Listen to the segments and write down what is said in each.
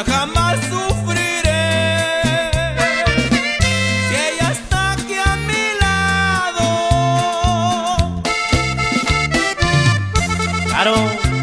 ya jamás sufriré. Si ella está aquí a mi lado. Claro.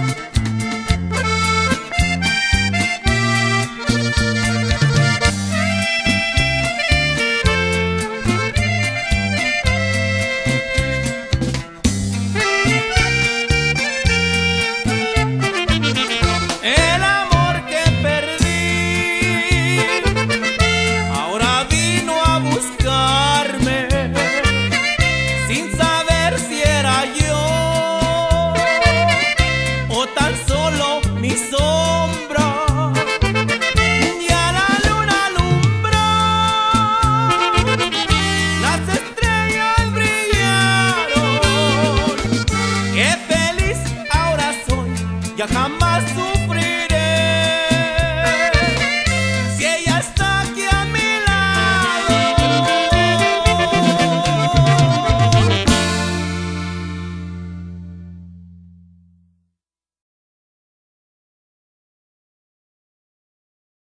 Mi sombra ya la luna alumbró, las estrellas brillaron. Qué feliz ahora soy, ya jamás sufrí.